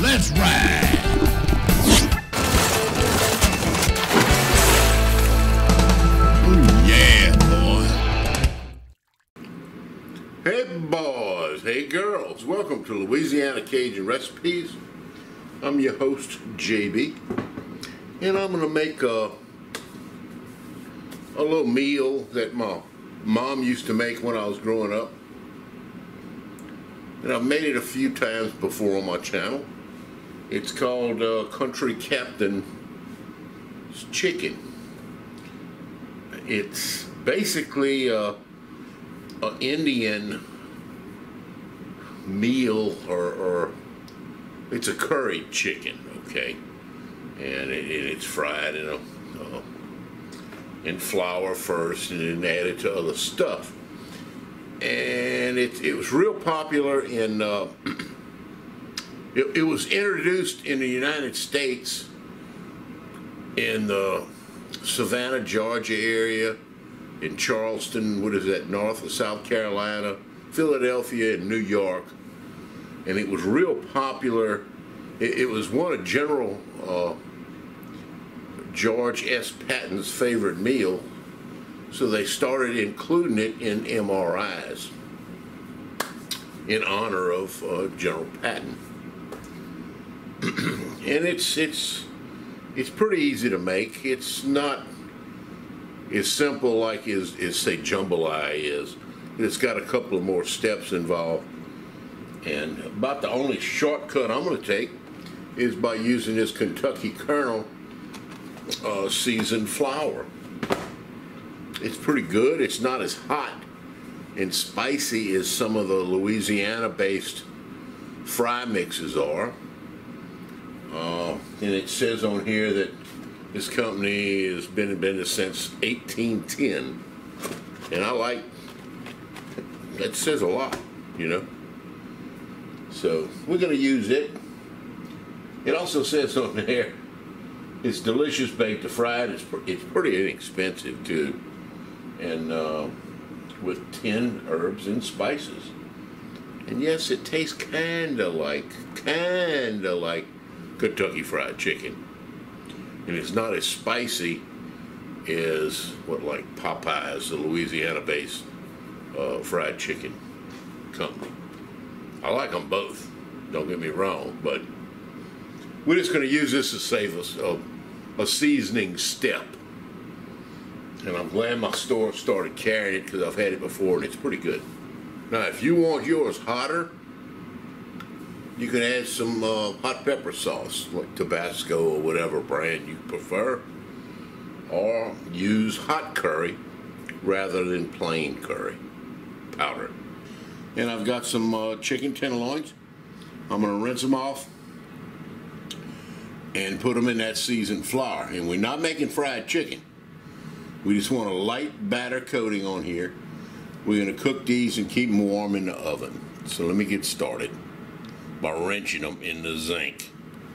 Let's ride! Ooh, yeah, boy. Hey boys, hey girls, welcome to Louisiana Cajun Recipes. I'm your host, JB, and I'm gonna make a little meal that my mom used to make when I was growing up. And I've made it a few times before on my channel. It's called Country Captain's Chicken. It's basically an Indian meal, or it's a curried chicken, okay? And it's fried in flour first and then added to other stuff. And it was real popular in, it was introduced in the United States in the Savannah, Georgia area, in Charleston, what is that, North of South Carolina, Philadelphia, and New York. And it was real popular. It was one of General George S. Patton's favorite meal. So they started including it in MRIs in honor of General Patton. And it's pretty easy to make. It's not as simple like as say jambalaya is. It's got a couple of more steps involved. And about the only shortcut I'm going to take is by using this Kentucky Colonel seasoned flour. It's pretty good. It's not as hot and spicy as some of the Louisiana-based fry mixes are. And it says on here that this company has been in business since 1810. And I like, that says a lot, you know. So we're going to use it. It also says on there, it's delicious baked to fried. It's pretty inexpensive too. And with 10 herbs and spices. And yes, it tastes kinda like Kentucky Fried Chicken. And it's not as spicy as what, like Popeyes, the Louisiana-based fried chicken company. I like them both, don't get me wrong, but we're just going to use this to save us a seasoning step. And I'm glad my store started carrying it because I've had it before and it's pretty good. Now, if you want yours hotter, you can add some hot pepper sauce, like Tabasco or whatever brand you prefer. Or use hot curry rather than plain curry powder. And I've got some chicken tenderloins. I'm going to rinse them off and put them in that seasoned flour. And we're not making fried chicken. We just want a light batter coating on here. We're going to cook these and keep them warm in the oven. So let me get started by wrenching them in the zinc.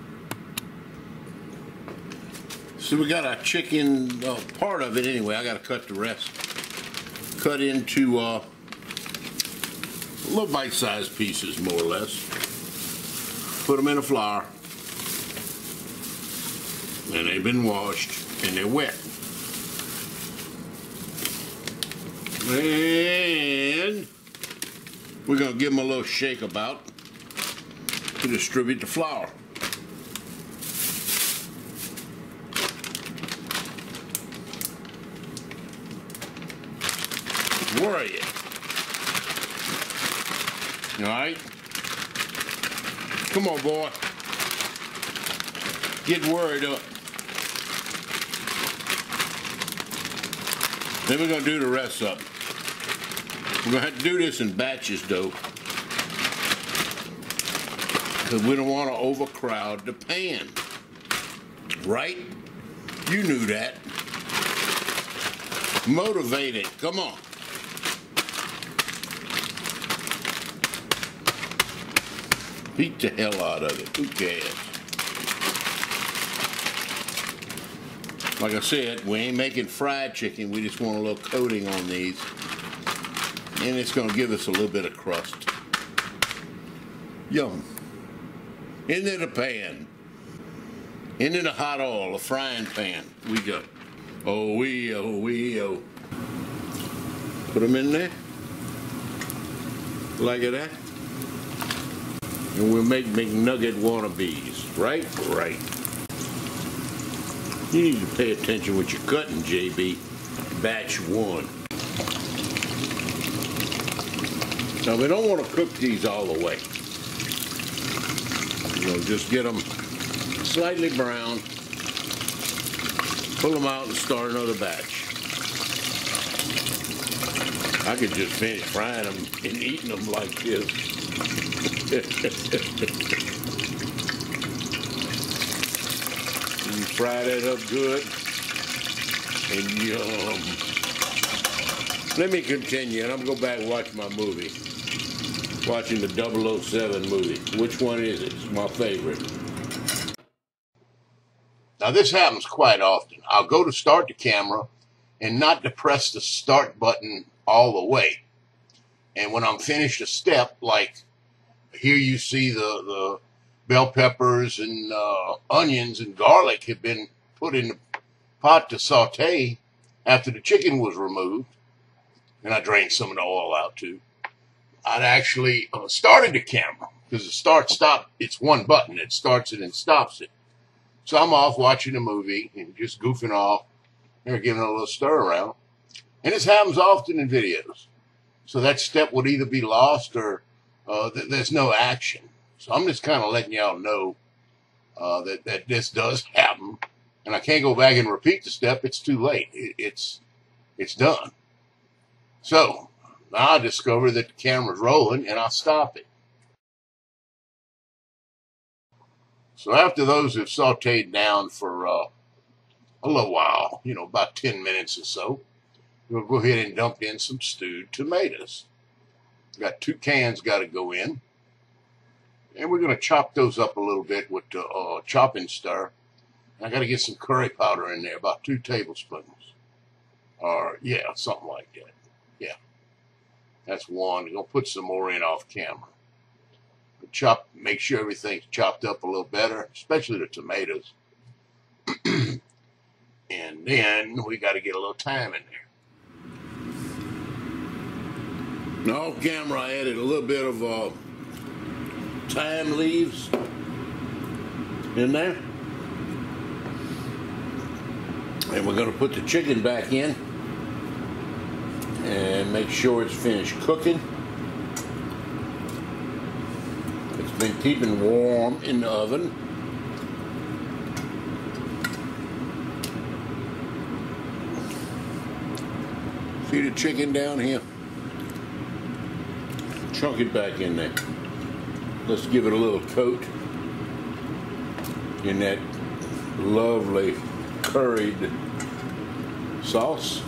So we got our chicken, part of it anyway. I got to cut the rest. Cut into little bite-sized pieces, more or less. Put them in a flour. And they've been washed and they're wet. And we're going to give them a little shake about to distribute the flour. Where are you? All right? Come on, boy. Get worried up. Then we're going to do the rest up. We're going to have to do this in batches, though, because we don't want to overcrowd the pan. Right? You knew that. Motivate it. Come on. Beat the hell out of it. Who cares? Like I said, we ain't making fried chicken. We just want a little coating on these. And it's going to give us a little bit of crust. Yum. into the pan, into the hot oil, the frying pan. We go. Oh, we, oh, we, oh. Put them in there, like that. And we'll make McNugget wannabes, right? Right. You need to pay attention what you're cutting, JB. Batch 1. Now, we don't want to cook these all the way. Just get them slightly brown, pull them out and start another batch. I could just finish frying them and eating them like this. You fry that up good and yum. Let me continue, and I'm going to go back and watch my movie. Watching the 007 movie. Which one is it? It's my favorite. Now this happens quite often. I'll go to start the camera and not depress the start button all the way. And when I'm finished a step, like here you see the bell peppers and onions and garlic have been put in the pot to saute after the chicken was removed. And I drained some of the oil out too. I'd actually started the camera because the start-stop, it's one button. It starts it and stops it. So I'm off watching a movie and just goofing off and giving it a little stir around. And this happens often in videos. So that step would either be lost or there's no action. So I'm just kind of letting y'all know that this does happen. And I can't go back and repeat the step. It's too late. It's done. So now I discover that the camera's rolling and I stop it. So after those have sauteed down for a little while, about 10 minutes or so, we'll go ahead and dump in some stewed tomatoes. Got 2 cans got to go in. And we're going to chop those up a little bit with the chopping stir. I got to get some curry powder in there, about 2 tablespoons. Or, yeah, something like that. Yeah. That's 1. We're going to put some more in off camera. Make sure everything's chopped up a little better, especially the tomatoes. And then we got to get a little thyme in there. Now off camera, I added a little bit of thyme leaves in there. And we're going to put the chicken back in and make sure it's finished cooking. It's been keeping warm in the oven. See the chicken down here? Chunk it back in there. Let's give it a little coat in that lovely curried sauce.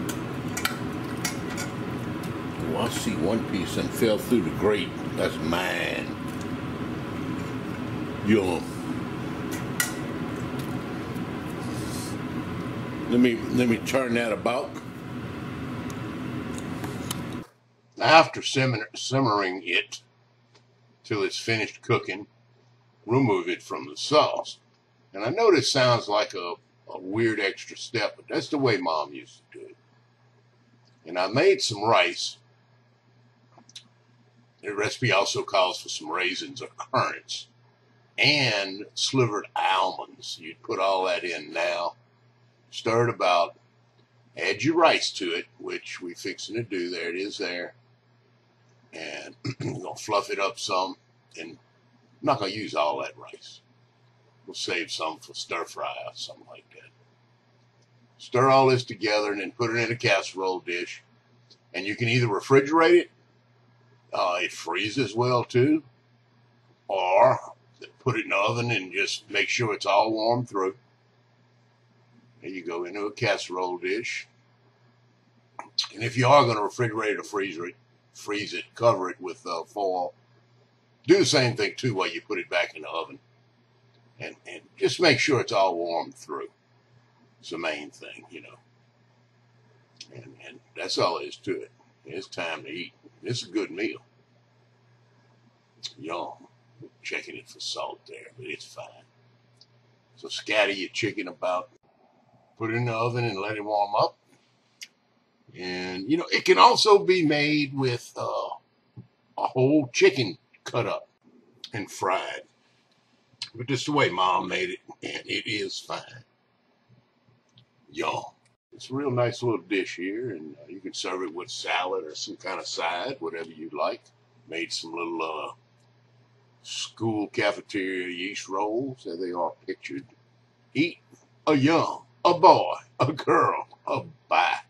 Oh, I see one piece and fell through the grate. That's mine. Yum. Let me turn that about. After simmering it till it's finished cooking, remove it from the sauce. And I know this sounds like a weird extra step, but that's the way Mom used to do it. And I made some rice. The recipe also calls for some raisins or currants and slivered almonds. You'd put all that in now, stir it about, add your rice to it, which we're fixing to do. There it is there. And we're going to fluff it up some. And I'm not going to use all that rice. We'll save some for stir fry or something like that. Stir all this together and then put it in a casserole dish. And you can either refrigerate it. It freezes well too. Or put it in the oven and just make sure it's all warm through. There you go, into a casserole dish. And if you are going to refrigerate it or freeze it, cover it with foil. Do the same thing too while you put it back in the oven. And just make sure it's all warm through. It's the main thing, And that's all there is to it. It's time to eat. It's a good meal. Yum. checking it for salt there, but it's fine. So scatter your chicken about, put it in the oven and let it warm up. And, you know, it can also be made with a whole chicken cut up and fried. But this is the way Mom made it, and it is fine. Yum. It's a real nice little dish here, and you can serve it with salad or some kind of side, whatever you like. Made some little school cafeteria yeast rolls, as they are pictured. Eat a yum, a boy, a girl, a bye.